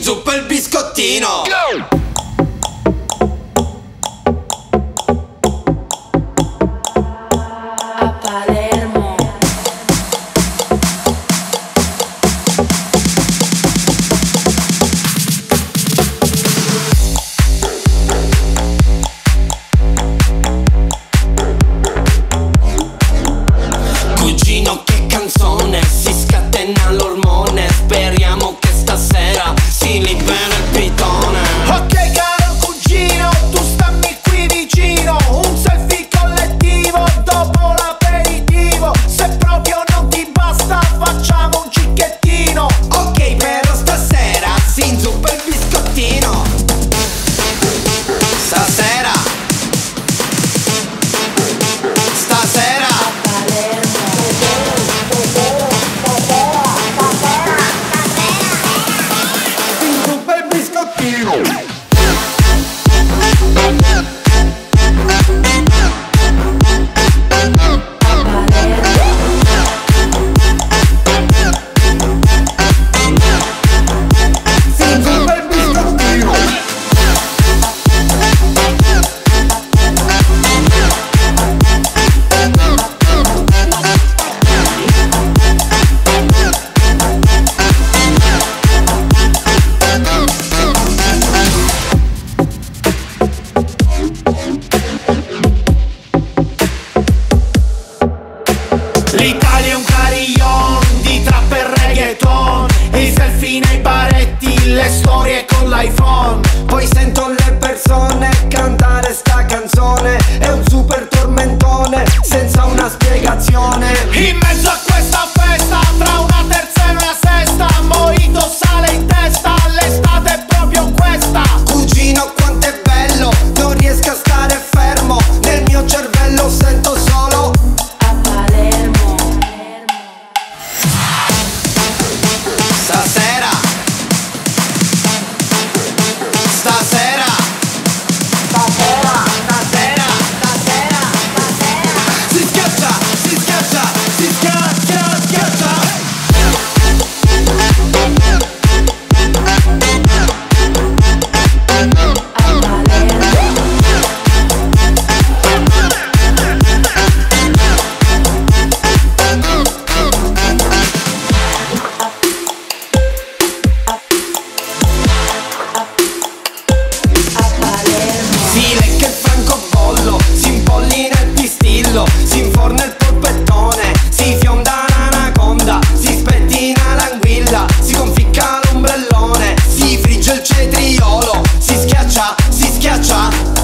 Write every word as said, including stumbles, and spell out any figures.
inzuppa il biscottino. Go! Che canzone, si scatena l'ormone, speriamo che stasera si libera il pitone. Ok caro cugino, tu stammi qui vicino, un selfie collettivo dopo l'aperitivo. Se proprio non ti basta facciamo un cicchettino. Ok però stasera si inzuppa il biscottino. Stasera Stasera L'Italia è un carillon di trap e reggaeton, i selfie nei baretti, le storie con l'iPhone. Poi sento le persone cantare sta canzone, è un super tormentone senza una spiegazione. In mezzo a questa festa, tra una terza e una sesta, mojito sale in testa, l'estate è proprio questa. Cugino quanto è bello, non riesco a stare fermo, nel mio cervello sento solo Stasera Stasera Stasera Stasera Stasera Stasera Si schiaccia, si schiaccia, si schiaccia, schiaccia. Si lecca il francobollo, si impollina il pistillo, si inforna il polpettone, si fionda l'anaconda, si spettina l'anguilla, si conficca l'ombrellone, si frigge il cetriolo, si schiaccia, si schiaccia.